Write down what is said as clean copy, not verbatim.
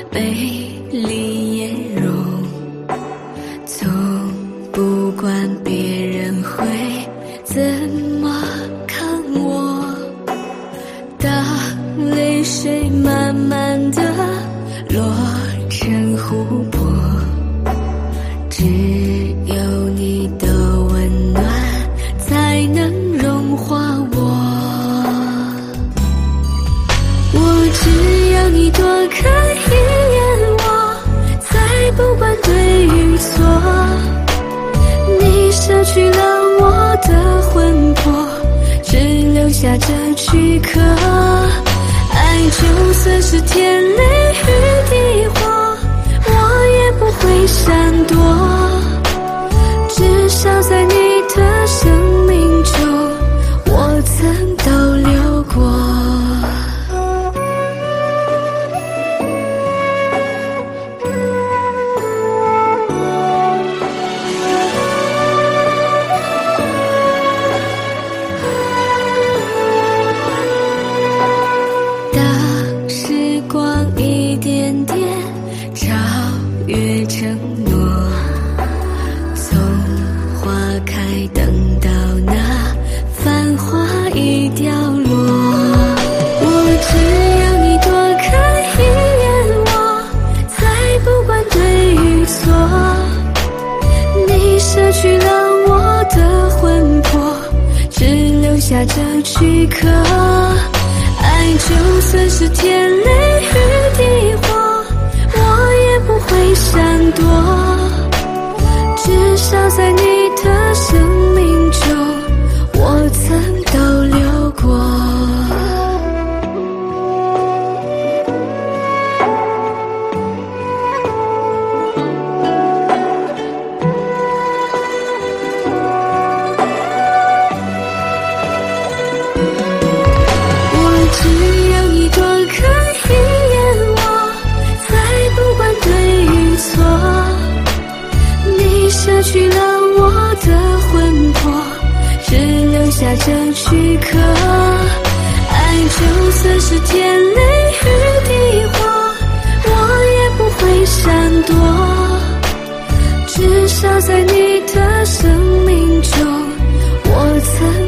美丽颜容，从不管别人会怎么看我。当泪水慢慢地落成湖泊，只有你的温暖才能融化我。我只要你多看一眼我，才不管对与错。你舍去了我的魂魄，只留下这躯壳。爱就算是天雷与地火，我也不会闪躲，至少在你的生命中，我曾逗留过。当时光一点点超越承诺，从花开等到那繁华已凋落。我只要你多看一眼我，才不管对与错。你舍去了我的魂魄，只留下这躯壳。爱就算是天雷与地火，我也不会闪躲，至少在你的生命中，我曾逗留过。只要你多看一眼我，才不管对与错。你舍去了我的魂魄，只留下这躯壳。爱就算是天雷与地火，我也不会闪躲，至少在你的生命中，我曾